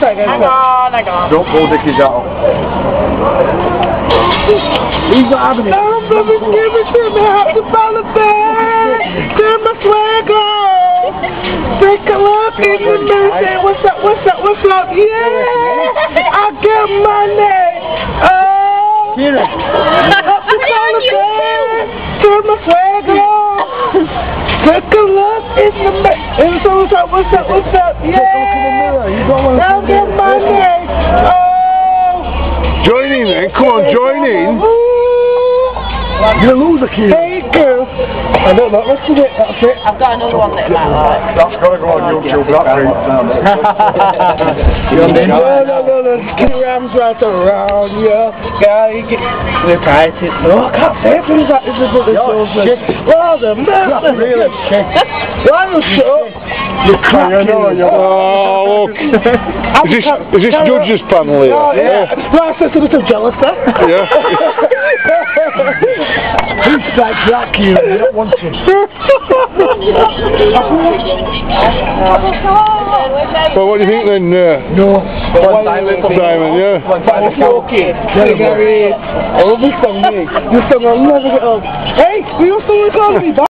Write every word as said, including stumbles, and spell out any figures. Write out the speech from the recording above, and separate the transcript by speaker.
Speaker 1: try again.
Speaker 2: Hang on, hang on.
Speaker 3: Don't pull Dicky's out.
Speaker 1: He's not having it. Oh, baby, give it to me. Happy birthday. Turn my swag on. Take a look in the mirror. Say, what's up, what's up, what's up? Yeah. I get money. Oh.
Speaker 3: Kierons.
Speaker 1: Happy birthday. Turn my swag on. Take a look in the mirror. So what's up, what's up, what's up? Yeah. I get money. Oh.
Speaker 4: Join in then, come on, join in.
Speaker 1: You're a loser, Kierons. Hey, girl. I don't know, let's do it, that's it.
Speaker 2: I've got another one that you might like.
Speaker 3: That's got to go on YouTube, that thing.
Speaker 1: No, no, no, no, get your arms right around you. Guy, get the prices. No, I can't say it, is that? This is what this shows me. Well, the man. Really shit. Why you shut up? You're cracking.
Speaker 4: Oh, look. Is this, is this judges panel here?
Speaker 1: Oh, yeah. Well, I said a bit of jealous there.
Speaker 4: Yeah.
Speaker 1: Who strikes that, Kierons? You don't want to.
Speaker 4: Well, what do you think then? Uh,
Speaker 1: No.
Speaker 3: One diamond.
Speaker 4: Diamond, yeah.
Speaker 1: It's okay. There Gary. I love this song, mate. This song I'll never get up. Hey, we also recorded me back.